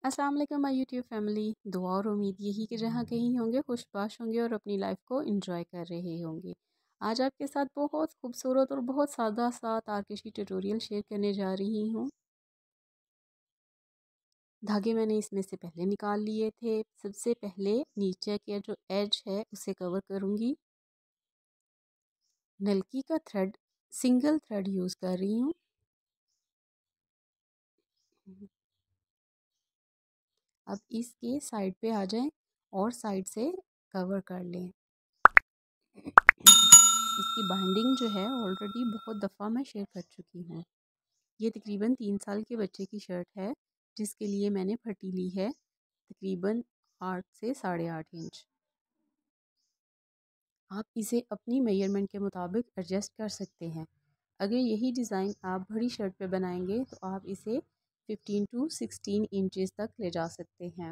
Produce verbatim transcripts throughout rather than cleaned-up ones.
अस्सलाम वालेकुम my YouTube family. दुआ और उम्मीद यही कि जहाँ कहीं होंगे खुशबाश होंगे और अपनी लाइफ को एंजॉय कर रहे होंगे। आज आपके साथ बहुत खूबसूरत और बहुत सादा सा तारकशी ट्यूटोरियल शेयर करने जा रही हूँ। धागे मैंने इसमें से पहले निकाल लिए थे। सबसे पहले नीचे के जो एज है उसे कवर करूँगी। नलकी का थ्रेड सिंगल थ्रेड यूज़ कर रही हूँ। अब इसके साइड पे आ जाएं और साइड से कवर कर लें। इसकी बाइंडिंग जो है ऑलरेडी बहुत दफ़ा मैं शेयर कर चुकी हूँ। ये तकरीबन तीन साल के बच्चे की शर्ट है जिसके लिए मैंने फटी ली है तकरीबन आठ से साढ़े आठ इंच। आप इसे अपनी मेजरमेंट के मुताबिक एडजस्ट कर सकते हैं। अगर यही डिज़ाइन आप बड़ी शर्ट पे बनाएंगे तो आप इसे फिफ्टीन टू सिक्सटीन इंचेस तक ले जा सकते हैं।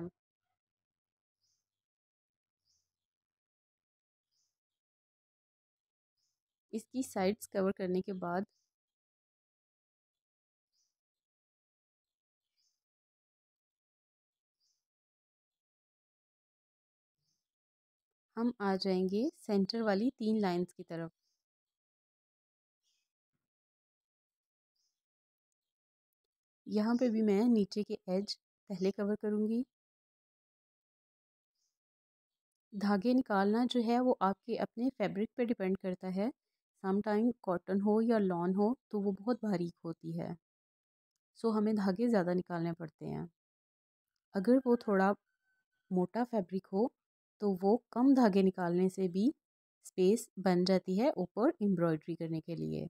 इसकी साइड्स कवर करने के बाद हम आ जाएंगे सेंटर वाली तीन लाइंस की तरफ। यहाँ पे भी मैं नीचे के एज पहले कवर करूँगी। धागे निकालना जो है वो आपके अपने फैब्रिक पे डिपेंड करता है। सम टाइम कॉटन हो या लॉन हो तो वो बहुत बारीक होती है, सो हमें धागे ज़्यादा निकालने पड़ते हैं। अगर वो थोड़ा मोटा फैब्रिक हो तो वो कम धागे निकालने से भी स्पेस बन जाती है ऊपर एम्ब्रॉयडरी करने के लिए।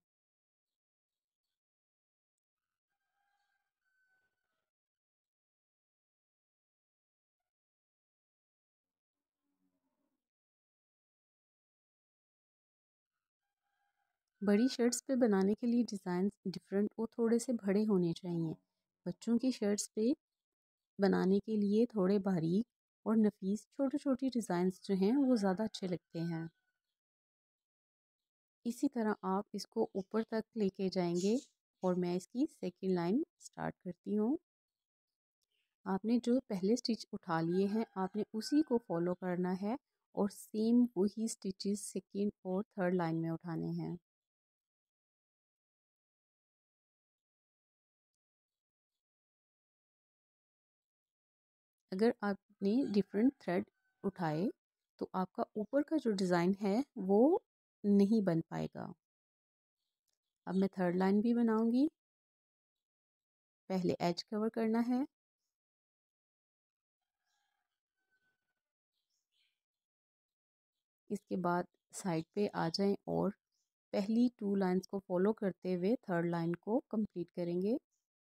बड़ी शर्ट्स पे बनाने के लिए डिज़ाइन डिफरेंट और थोड़े से बड़े होने चाहिए। बच्चों की शर्ट्स पे बनाने के लिए थोड़े बारीक और नफीस छोटे छोटे डिज़ाइंस जो हैं वो ज़्यादा अच्छे लगते हैं। इसी तरह आप इसको ऊपर तक लेके जाएंगे और मैं इसकी सेकेंड लाइन स्टार्ट करती हूँ। आपने जो पहले स्टिच उठा लिए हैं आपने उसी को फॉलो करना है और सेम वही स्टिचेस सेकेंड और थर्ड लाइन में उठाने हैं। अगर आपने डिफरेंट थ्रेड उठाए तो आपका ऊपर का जो डिज़ाइन है वो नहीं बन पाएगा। अब मैं थर्ड लाइन भी बनाऊंगी। पहले एज कवर करना है, इसके बाद साइड पे आ जाएं और पहली टू लाइंस को फॉलो करते हुए थर्ड लाइन को कंप्लीट करेंगे।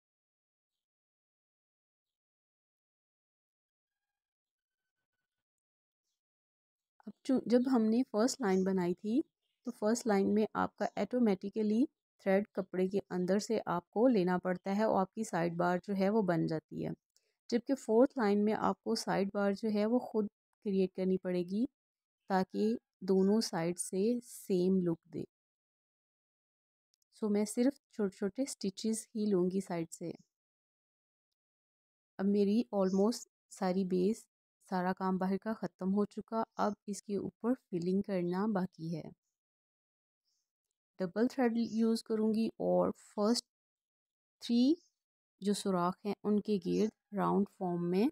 अब जो जब हमने फर्स्ट लाइन बनाई थी तो फर्स्ट लाइन में आपका ऑटोमेटिकली थ्रेड कपड़े के अंदर से आपको लेना पड़ता है और आपकी साइड बार जो है वो बन जाती है। जबकि फोर्थ लाइन में आपको साइड बार जो है वो खुद क्रिएट करनी पड़ेगी ताकि दोनों साइड से सेम लुक दे। सो मैं सिर्फ छोटे छोटे स्टिचेस ही लूँगी साइड से। अब मेरी ऑलमोस्ट सारी बेस सारा काम बाहर का ख़त्म हो चुका। अब इसके ऊपर फिलिंग करना बाकी है। डबल थ्रेड यूज़ करूँगी और फर्स्ट थ्री जो सुराख हैं उनके गिर्द राउंड फॉर्म में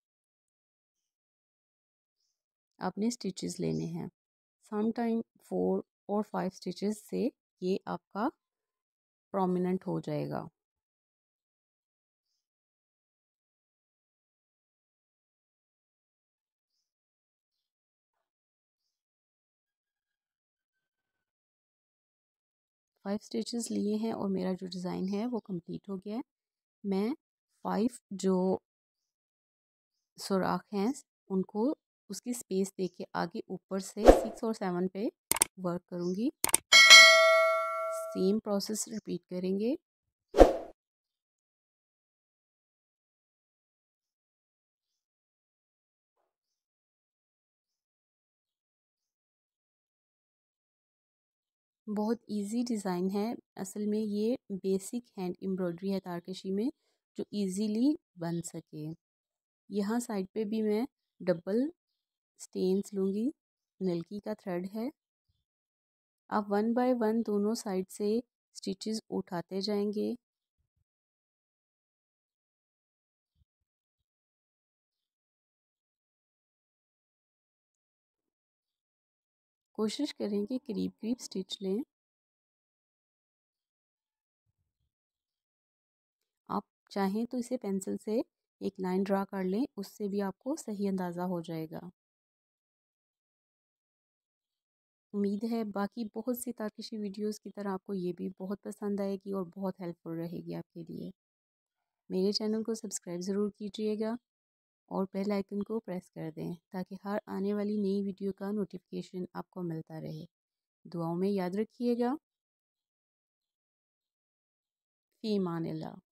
आपने स्टिचेस लेने हैं। सम टाइम फोर और फाइव स्टिचेस से ये आपका प्रोमिनेंट हो जाएगा। फाइव स्टिचेस लिए हैं और मेरा जो डिज़ाइन है वो कंप्लीट हो गया है। मैं फाइव जो सुराख हैं उनको उसकी स्पेस दे के आगे ऊपर से सिक्स और सेवन पे वर्क करूँगी। सेम प्रोसेस रिपीट करेंगे। बहुत इजी डिज़ाइन है। असल में ये बेसिक हैंड एम्ब्रॉयडरी है तारकशी में जो इजीली बन सके। यहाँ साइड पे भी मैं डबल स्टेन्स लूँगी, नलकी का थ्रेड है। आप वन बाय वन दोनों साइड से स्टिचेस उठाते जाएंगे। कोशिश करें कि करीब करीब स्टिच लें। आप चाहें तो इसे पेंसिल से एक लाइन ड्रा कर लें, उससे भी आपको सही अंदाज़ा हो जाएगा। उम्मीद है बाकी बहुत सी ताकिशी वीडियोस की तरह आपको ये भी बहुत पसंद आएगी और बहुत हेल्पफुल रहेगी आपके लिए। मेरे चैनल को सब्सक्राइब ज़रूर कीजिएगा और बेल आइकन को प्रेस कर दें ताकि हर आने वाली नई वीडियो का नोटिफिकेशन आपको मिलता रहे। दुआओं में याद रखिएगा। फ़ी अमान अल्लाह।